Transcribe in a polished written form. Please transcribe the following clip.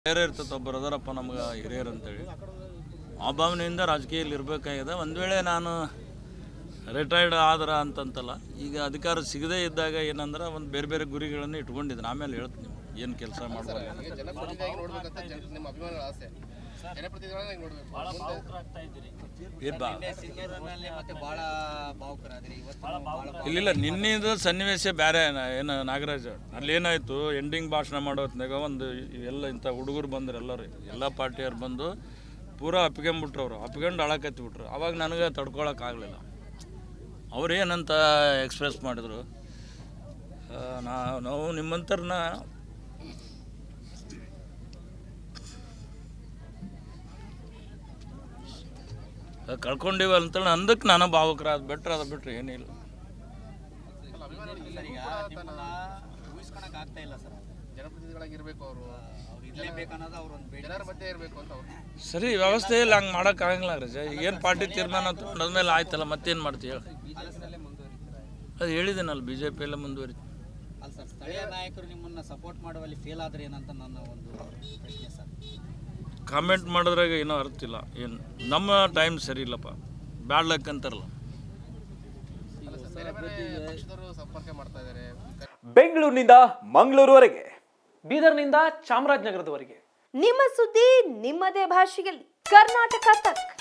ಬೇರೆ ಇರ್ತದೆ ಒಬ್ಬರು ಅದರಪ್ಪ ನಮ್ಗೆ ಹಿರಿಯರು ಅಂತೇಳಿ ಆ ಭಾವನೆಯಿಂದ ರಾಜಕೀಯದಲ್ಲಿ ಇರಬೇಕಾಗಿದೆ. ಒಂದು ವೇಳೆ ನಾನು ರಿಟೈರ್ಡ್ ಆದ್ರೆ ಅಂತಂತಲ್ಲ, ಈಗ ಅಧಿಕಾರ ಸಿಗದೇ ಇದ್ದಾಗ ಏನಂದ್ರೆ ಒಂದು ಬೇರೆ ಬೇರೆ ಗುರಿಗಳನ್ನು ಇಟ್ಕೊಂಡಿದ್ದೀನಿ. ಆಮೇಲೆ ಹೇಳ್ತೀನಿ ಏನು ಕೆಲಸ ಮಾಡ್ಬೋದು. ಇಲ್ಲ ನಿನ್ನೆದು ಸನ್ನಿವೇಶ ಬೇರೆ. ಏನು ನಾಗರಾಜ್ ಅಲ್ಲಿ ಏನಾಯಿತು, ಎಂಡಿಂಗ್ ಭಾಷಣ ಮಾಡೋತ್ನಾಗ ಒಂದು ಎಲ್ಲ ಇಂಥ ಹುಡುಗರು ಬಂದ್ರು, ಎಲ್ಲರೂ ಎಲ್ಲ ಪಾರ್ಟಿಯವ್ರು ಬಂದು ಪೂರಾ ಅಪ್ಕೊಂಬಿಟ್ರು. ಅವರು ಅಪ್ಕೊಂಡು ಅಳಕತ್ತಿಬಿಟ್ರು. ಅವಾಗ ನನಗೆ ತಡ್ಕೊಳಕ್ಕಾಗಲಿಲ್ಲ. ಅವ್ರು ಏನಂತ ಎಕ್ಸ್ಪ್ರೆಸ್ ಮಾಡಿದ್ರು, ನಾವು ನಿಮ್ಮಂಥರನ್ನ ಕಳ್ಕೊಂಡಿವ ಅಂತೇಳಿ ಅಂದಕ್ಕೆ ನಾನು ಭಾವುಕರಾದ ಬಿಟ್ರೆ ಅದು ಬಿಟ್ಟರೆ ಏನಿಲ್ಲ. ಸರಿ ವ್ಯವಸ್ಥೆ ಇಲ್ಲ, ಹಂಗೆ ಮಾಡೋಕ್ಕಾಗಲ್ಲ ರಜ. ಏನು ಪಾರ್ಟಿ ತೀರ್ಮಾನ ತಗೊಂಡಾದ್ಮೇಲೆ ಆಯ್ತಲ್ಲ, ಮತ್ತೇನು ಮಾಡ್ತೀವಿ ಹೇಳಿ. ಅದು ಹೇಳಿದ್ದೀನಲ್ಲ, ಬಿ ಜೆ ಪಿ ಎಲ್ಲ ಮುಂದುವರಿತು. ಅಲ್ಲ ಸರ್, ಸ್ಥಳೀಯ ನಾಯಕರು ನಿಮ್ಮನ್ನು ಸಪೋರ್ಟ್ ಮಾಡುವಲ್ಲಿ ಫೇಲ್ ಆದರೆ ಏನಂತ ನನ್ನ ಒಂದು ಪ್ರಶ್ನೆ ಸರ್. ಕಾಮೆಂಟ್ ಮಾಡಿದ್ರಾಗ ಏನೋ ಅರ್ಥ ಇಲ್ಲ. ಏನು ನಮ್ಮ ಟೈಮ್ ಸರಿ ಇಲ್ಲಪ್ಪ, ಬ್ಯಾಡ್ ಲಕ್ ಅಂತಾರಲ್ಲ. ಬೆಂಗಳೂರಿನಿಂದ ಮಂಗಳೂರುವರೆಗೆ, ಬೀದರ್ನಿಂದ ಚಾಮರಾಜನಗರದವರೆಗೆ ನಿಮ್ಮ ಸುದ್ದಿ ನಿಮ್ಮದೇ ಭಾಷೆಯಲ್ಲಿ. ಕರ್ನಾಟಕ ತಕ್.